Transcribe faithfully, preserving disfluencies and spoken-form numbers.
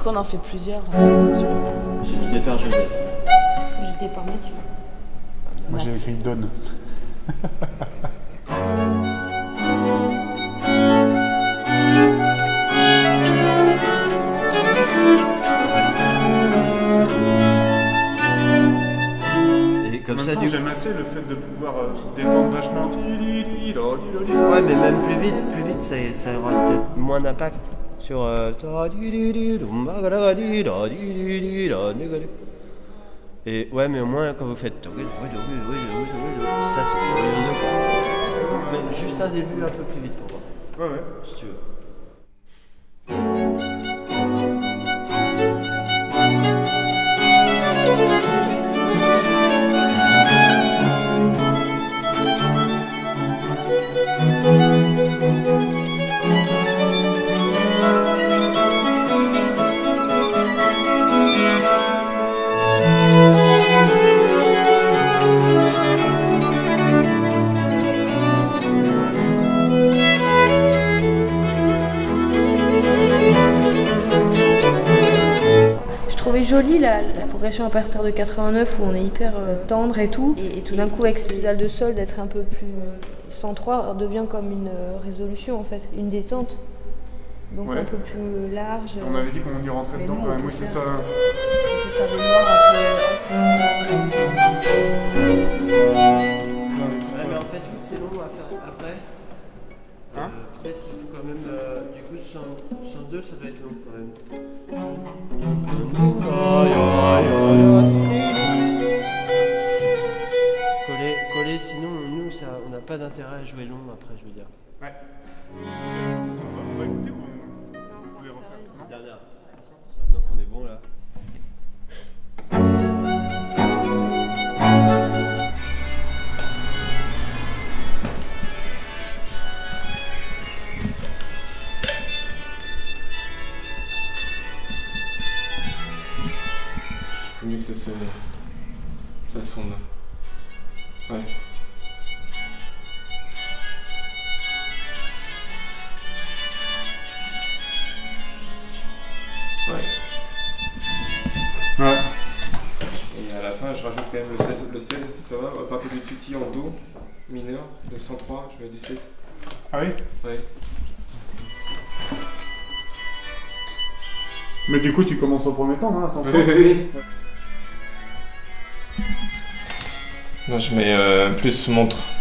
coup, on en fait plusieurs. J'ai mis Départ Joseph. J'ai Départ Mathieu. Moi j'ai écrit Donne. Et comme En ça, même temps, du j'aime assez le fait de pouvoir euh, détendre vachement. Ouais, mais même plus vite, plus vite, ça, ça aura peut-être moins d'impact sur. Euh... Et ouais, mais au moins quand vous faites. Ça, c'est furieux quoi. Mais juste un début un peu plus vite pour moi. Ouais, ouais. Si tu veux. Je trouvais jolie la, la progression à partir de quatre-vingt-neuf où on est hyper euh, tendre et tout. Et, et tout d'un coup, avec ces pédales de sol, d'être un peu plus euh, cent trois devient comme une euh, résolution en fait, une détente. Donc Ouais. un peu plus large. On avait dit qu'on y rentrait Mais dedans nous, quand on même. peut Oui, c'est ça. faire- On peut faire des noirs un peu. Ouais, mais en fait, vu que c'est long à faire après, Hein euh, peut-être qu'il faut quand même. Euh, du coup, cent, cent deux, ça doit être long quand même. Coller, coller, sinon, nous, ça, on n'a pas d'intérêt à jouer long après, je veux dire. Ouais. On va, on va écouter ou on, vous voulez refaire? Non. Dernière. Maintenant qu'on est bon là. C'est mieux que ça se, ça se fonde. Ouais. Ouais. Ouais. Et à la fin, je rajoute quand même le seize, le seize, ça va, à partir du tutti en do mineur, de cent trois, je mets du seize. Ah oui? Ouais. Mais du coup, tu commences au premier temps, non, à cent trois? Oui, oui, oui. Non, je mets euh, plus montre.